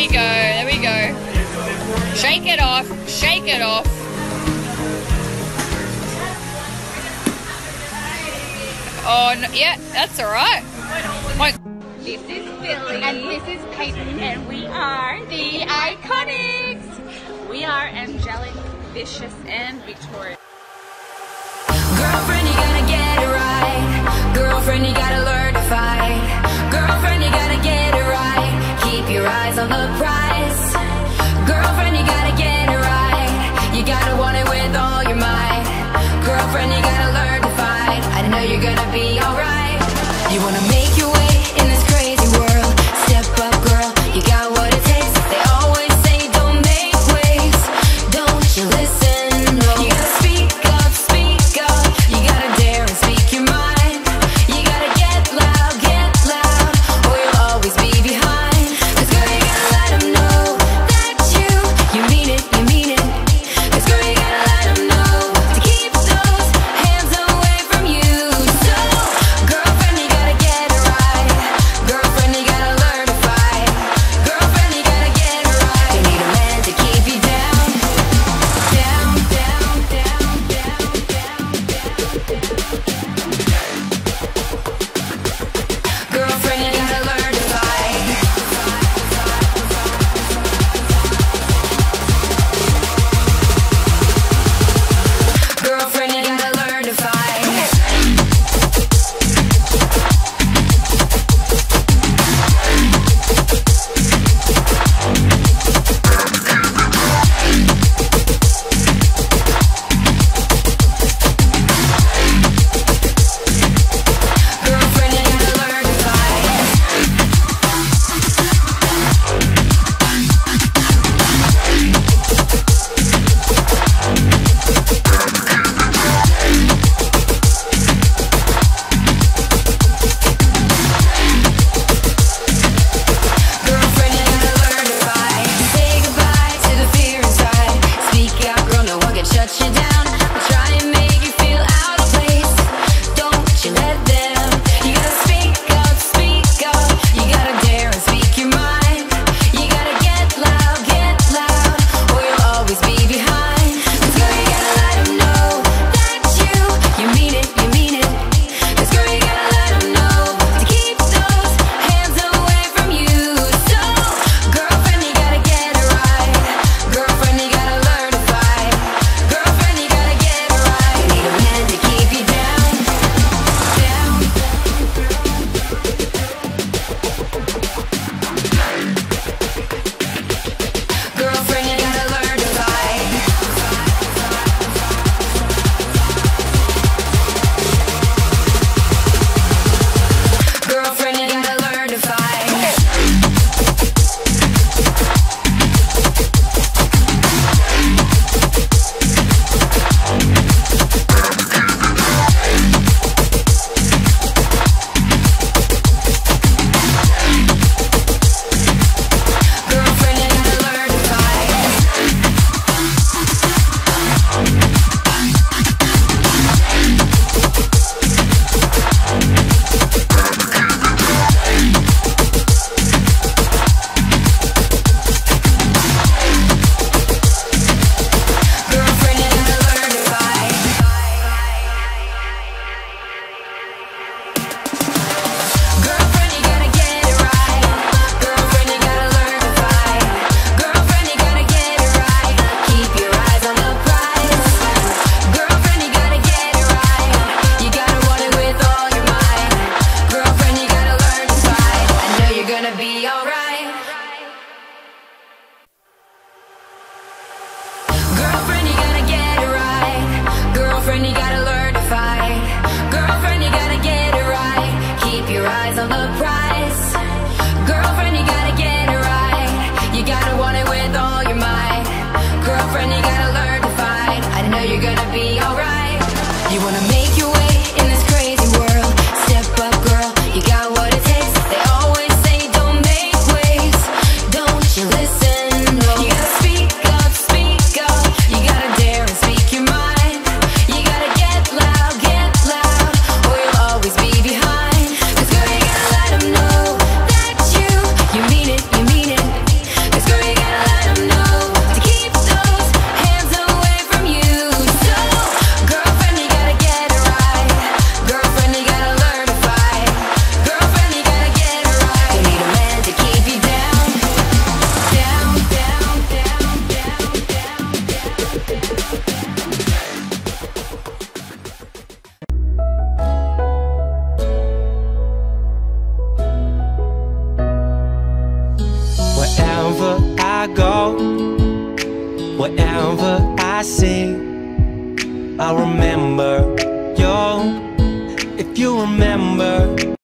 we go, there we go. Shake it off, shake it off. Oh, no, yeah, that's alright. This is Billy. And this is Peyton. And we are the Iconics. We are angelic, vicious, and victorious. Girlfriend, you gotta get it right. Girlfriend, you gotta learn to fight. Girlfriend, you gotta get it right. Keep your eyes on the prize. Girlfriend, you gotta get it right. You gotta want it with all your might. Girlfriend, you gotta learn to fight. I know you're gonna be alright. You wanna make your way in this crazy world. Step up, girl, you got what it takes. They always say don't make waves. Don't you listen, no. You gotta speak up, you gotta dare and speak your mind. You gotta get loud, or you'll always be behind. 'Cause girl, you gotta let them know Whatever I see, I remember you. If you remember